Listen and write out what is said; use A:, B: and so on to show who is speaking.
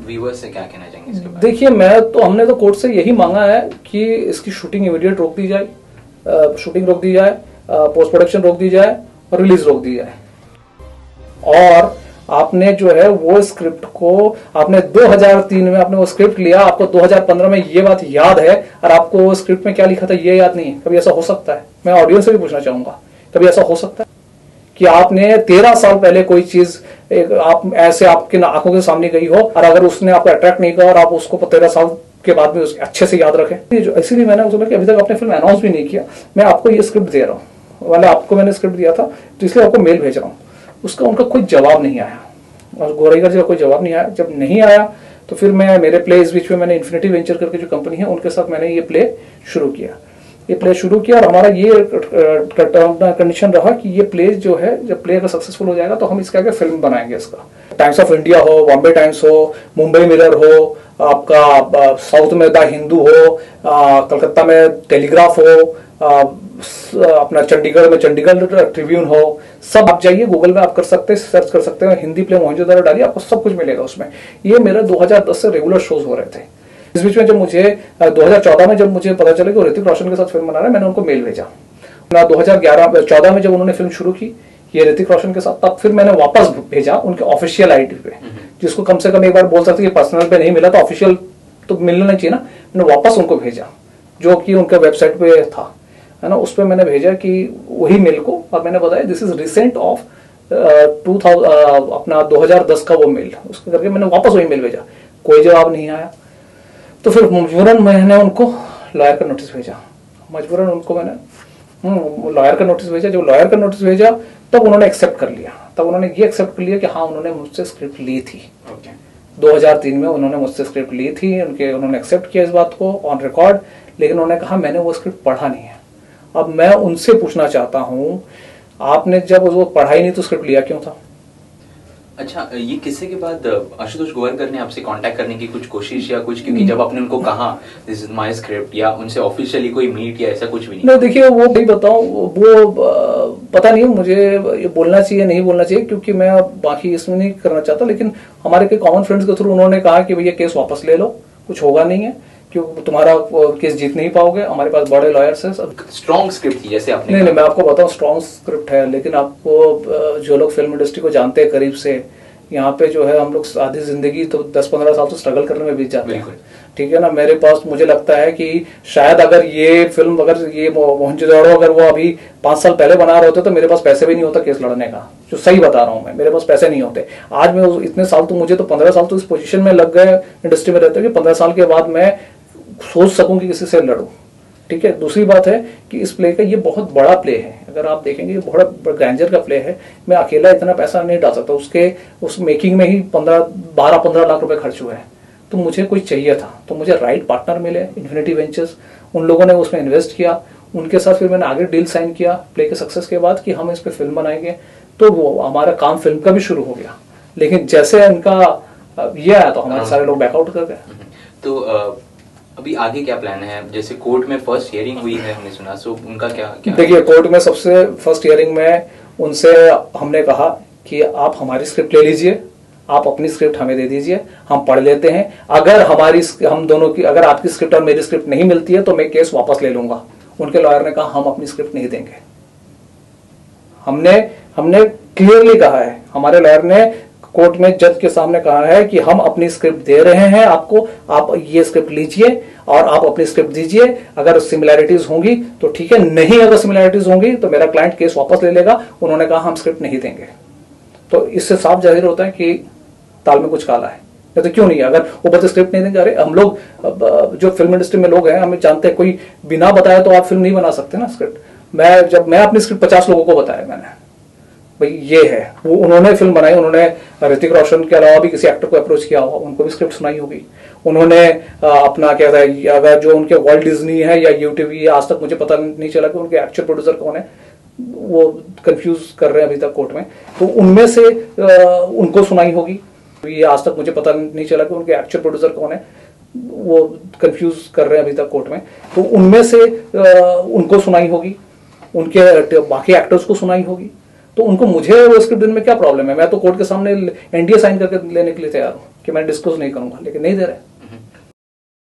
A: Viewers से क्या कहना चाहेंगे इसके बारे में?
B: देखिए, हमने तो कोर्ट से यही मांगा है कि इसकी शूटिंग इमीडिएट रोक दी जाए, शूटिंग रोक दी जाए, पोस्ट प्रोडक्शन रोक दी जाए और रिलीज रोक दी जाए। और आपने जो है वो स्क्रिप्ट को आपने 2003 में आपने वो स्क्रिप्ट लिया, आपको 2015 में ये बात याद है और आपको वो स्क्रिप्ट में क्या लिखा था ये याद नहीं है। कभी ऐसा हो सकता है? मैं ऑडियंस से भी पूछना चाहूंगा, कभी ऐसा हो सकता है कि आपने 13 साल पहले कोई चीज आप ऐसे आपके आंखों के सामने गई हो और अगर उसने आपको अट्रैक्ट नहीं किया और आप उसको 13 साल के बाद में अच्छे से याद रखें? इसीलिए मैंने उसमें कि अभी तक आपने फिल्म अनाउंस भी नहीं किया, मैं आपको ये स्क्रिप्ट दे रहा हूँ वाले, आपको मैंने स्क्रिप्ट दिया था तो इसलिए आपको मेल भेज रहा हूँ। उसका उनका कोई जवाब नहीं आया और गोरेकर जी का कोई जवाब नहीं आया। जब नहीं आया तो फिर मैं मेरे प्ले इस बीच में मैंने इन्फिनिटी वेंचर करके जो कंपनी है उनके साथ मैंने ये प्ले शुरू किया और हमारा ये कंडीशन रहा कि ये प्ले जो है जब प्ले अगर सक्सेसफुल हो जाएगा तो हम इसके आगे फिल्म बनाएंगे। इसका टाइम्स ऑफ इंडिया हो, बॉम्बे टाइम्स हो, मुंबई मिरर हो, आपका साउथ में द हिंदू हो, कलकत्ता में टेलीग्राफ हो, अपना चंडीगढ़ में चंडीगढ़ ट्रिब्यून हो, सब आप जाइए गूगल में आप कर सकते हैं, सर्च कर सकते हैं, हिंदी प्ले मोहनजोदड़ो डालिए, आपको सब कुछ मिलेगा उसमें। ये मेरा 2010 से रेगुलर शोज हो रहे थे। इस बीच में जब मुझे 2014 में जब मुझे पता चला कि ऋतिक रोशन के साथ फिल्म बना रहा है, मैंने उनको मेल भेजा। 2014 में जब उन्होंने फिल्म शुरू की ये ऋतिक रोशन के साथ, तब फिर मैंने वापस भेजा उनके ऑफिशियल आईडी पे, जिसको कम से कम एक बार बोल सकते कि पर्सनल पे नहीं मिला तो ऑफिशियल तो मिलना चाहिए ना। मैंने वापस उनको भेजा जो कि उनके वेबसाइट पे था, है ना। उस पर मैंने भेजा कि वही मेल को, और मैंने बताया दिस इज रिसेंट ऑफ 2010 का वो मेल, उसके करके मैंने वापस वही मेल भेजा। कोई जवाब नहीं आया तो फिर मजबूरन मैंने उनको लॉयर का नोटिस भेजा। मजबूरन उनको मैंने लॉयर का नोटिस भेजा। जब लॉयर का नोटिस भेजा तब उन्होंने एक्सेप्ट कर लिया। तब उन्होंने ये एक्सेप्ट कर लिया कि हाँ उन्होंने मुझसे स्क्रिप्ट ली थी। 2003 में उन्होंने मुझसे स्क्रिप्ट ली थी, उन्होंने एक्सेप्ट किया इस बात को ऑन रिकॉर्ड। लेकिन उन्होंने कहा मैंने वो स्क्रिप्ट पढ़ा नहीं है। अब मैं उनसे पूछना चाहता हूँ, आपने जब वो पढ़ाई नहीं तो स्क्रिप्ट लिया क्यों था?
A: अच्छा, ये किस्से के बाद आशुतोष गोवारिकर ने आपसे कांटेक्ट करने की कुछ कोशिश या कुछ, क्योंकि जब आपने उनको कहा दिस इज माय स्क्रिप्ट, या उनसे ऑफिशियली कोई मीट या ऐसा कुछ भी नहीं?
B: देखिए वो नहीं बताऊं, वो पता नहीं मुझे ये बोलना चाहिए नहीं बोलना चाहिए, क्योंकि मैं बाकी इसमें नहीं करना चाहता। लेकिन हमारे के कॉमन फ्रेंड्स के थ्रू उन्होंने कहा कि भैया केस वापस ले लो, कुछ होगा नहीं है, क्योंकि तुम्हारा केस जीत नहीं पाओगे, हमारे पास बड़े लॉयर्स हैं।
A: स्ट्रॉन्ग स्क्रिप्ट थी जैसे आपने?
B: नहीं, मैं आपको बताऊं स्ट्रॉन्ग स्क्रिप्ट है, लेकिन आपको जो लोग फिल्म इंडस्ट्री को जानते हैं करीब से, यहाँ पे जो है हम लोग आधी जिंदगी तो 10-15 साल तो स्ट्रगल करने में बीत जाते हैं, ठीक है ना। मेरे पास मुझे लगता है कि शायद अगर ये फिल्म, अगर ये मोहनजोदड़ो अगर वो अभी 5 साल पहले बना रहे होते तो मेरे पास पैसे भी नहीं होता केस लड़ने का। जो सही बता रहा हूँ मैं, मेरे पास पैसे नहीं होते। आज मैं इतने साल तो मुझे तो 15 साल तो इस पोजीशन में लग गए इंडस्ट्री में रहते कि 15 साल के बाद मैं सोच सकूं कि किसी से लड़ूं, ठीक है। दूसरी बात है कि इस प्ले का ये बहुत बड़ा प्ले है। अगर आप देखेंगे ये बहुत ग्रैंडर का प्ले है। मैं अकेला इतना पैसा नहीं डाल सकता। उस मेकिंग में ही 12-15 लाख रुपए खर्च हुए हैं। तो मुझे कोई चाहिए था, तो मुझे राइट पार्टनर मिले, इन्फिनिटी वेंचर्स, उन लोगों ने उसमें इन्वेस्ट किया। उनके साथ फिर मैंने आगे डील साइन किया प्ले के सक्सेस के बाद कि हम इस पर फिल्म बनाएंगे। तो वो हमारा काम फिल्म का भी शुरू हो गया। लेकिन जैसे इनका ये आया तो हमारे सारे लोग बैकआउट कर गए।
A: तो अभी आगे क्या प्लान है? जैसे कोर्ट में फर्स्ट हियरिंग हुई है हमने सुना, सो उनका क्या?
B: देखिए कोर्ट में सबसे फर्स्ट हियरिंग में उनसे हमने कहा कि आप हमारी स्क्रिप्ट ले लीजिए, आप अपनी स्क्रिप्ट हमें दे दीजिए, हम पढ़ लेते हैं। अगर हम दोनों की, अगर आपकी स्क्रिप्ट और मेरी स्क्रिप्ट नहीं मिलती है तो मैं केस वापस ले लूंगा। उनके लॉयर ने कहा हम अपनी स्क्रिप्ट नहीं देंगे। हमने क्लियरली कहा है, हमारे लॉयर ने कोर्ट में जज के सामने कहा है कि हम अपनी स्क्रिप्ट दे रहे हैं आपको, आप ये स्क्रिप्ट लीजिए और आप अपनी स्क्रिप्ट दीजिए। अगर सिमिलैरिटीज होंगी तो ठीक है, नहीं अगर सिमिलैरिटीज होंगी तो मेरा क्लाइंट केस वापस ले लेगा। उन्होंने कहा हम स्क्रिप्ट नहीं देंगे। तो इससे साफ जाहिर होता है कि ताल में कुछ काला है। नहीं तो क्यों नहीं, अगर वो बच्चे स्क्रिप्ट नहीं देंगे। अरे हम लोग जो फिल्म इंडस्ट्री में लोग हैं हमें जानते हैं, कोई बिना बताया तो आप फिल्म नहीं बना सकते ना स्क्रिप्ट। जब मैं अपनी स्क्रिप्ट 50 लोगों को बताया मैंने, भाई ये है, वो उन्होंने फिल्म बनाई, उन्होंने ऋतिक रोशन के अलावा भी किसी एक्टर को अप्रोच किया होगा, उनको भी स्क्रिप्ट सुनाई होगी। उन्होंने अपना क्या था, अगर जो उनके वर्ल्ड डिज्नी है या यूटीवी, आज तक मुझे पता नहीं चला कि उनके एक्चुअल प्रोड्यूसर कौन है, वो कंफ्यूज कर रहे हैं अभी तक कोर्ट में। तो उनमें से उनको सुनाई होगी। ये आज तक मुझे पता नहीं चला कि उनके एक्चुअल प्रोड्यूसर कौन है, वो कंफ्यूज कर रहे हैं अभी तक कोर्ट में। तो उनमें से उनको सुनाई होगी, उनके बाकी एक्टर्स को सुनाई होगी। तो उनको मुझे वो स्क्रिप्ट देने में क्या प्रॉब्लम है? मैं तो कोर्ट के सामने एनडीए साइन करके लेने के लिए तैयार हूँ। कि मैं डिस्क्लोज नहीं करूंगा, लेकिन नहीं दे रहे।